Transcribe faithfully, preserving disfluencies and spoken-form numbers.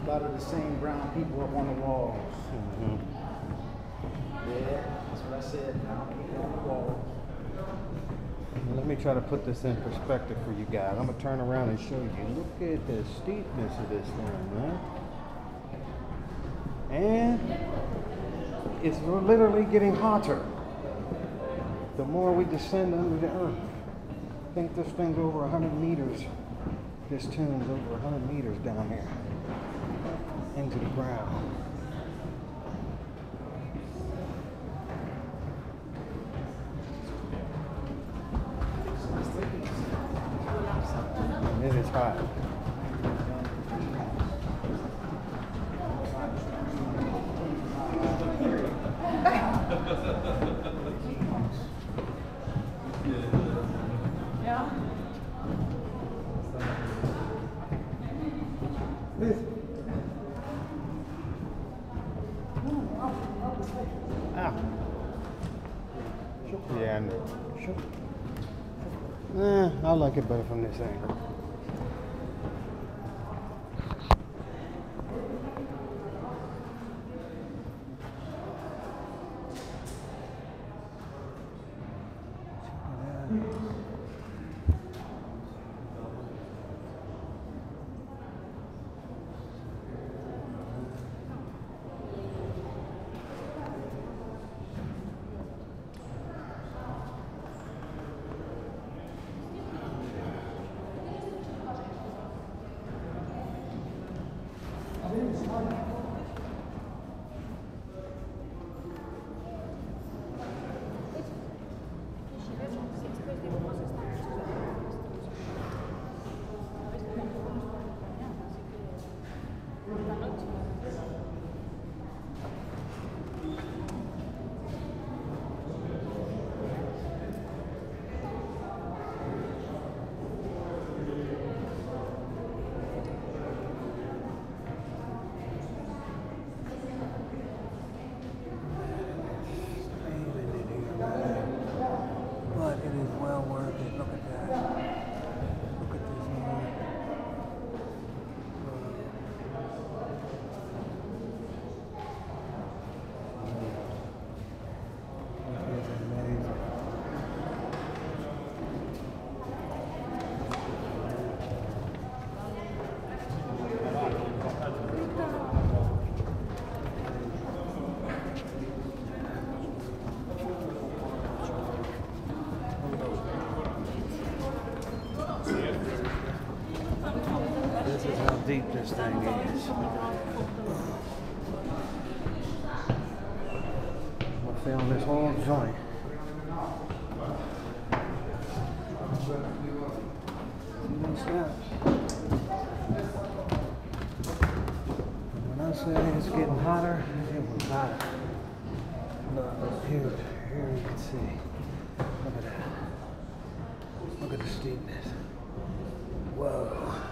lot of the same brown people up on the walls. Mm-hmm. Yeah, that's what I said. Brown people on the walls. Let me try to put this in perspective for you guys. I'm gonna turn around and show you. Look at the steepness of this thing, man. And it's literally getting hotter the more we descend under the earth. I think this thing's over one hundred meters. This tune's over one hundred meters down here into the ground. It is hot. Yeah. Ah. Yeah, I know. Eh, I like it better from this angle. But it is well worth it. Look at that. Look at this man. It is amazing. This is how deep this thing is. I'm gonna film this whole joint. See that? When I say it's getting hotter, it was hotter. Look, here, here you can see. Look at that. Look at the steepness. Whoa.